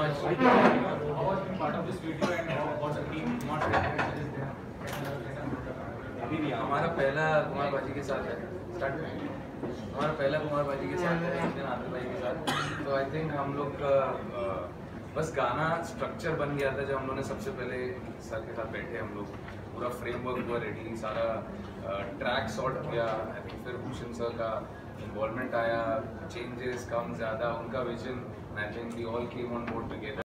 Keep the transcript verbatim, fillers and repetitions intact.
much. How was being part of this video and what's the team not अभी भी हमारा पहला कुमार बाजी के साथ है स्टार्ट हमारा पहला कुमार बाजी के साथ है आदित्य भाई के साथ। तो आई थिंक हम लोग का बस गाना स्ट्रक्चर बन गया था जब हम लोगों ने सबसे पहले सर के साथ बैठे, हम लोग पूरा फ्रेमवर्क हुआ रेडी, सारा ट्रैक सॉर्ट किया। आई थिंक फिर भूषण सर का इन्वॉल्वमेंट आया, चेंजेस कम ज़्यादा, उनका vision, I think we all came on board together.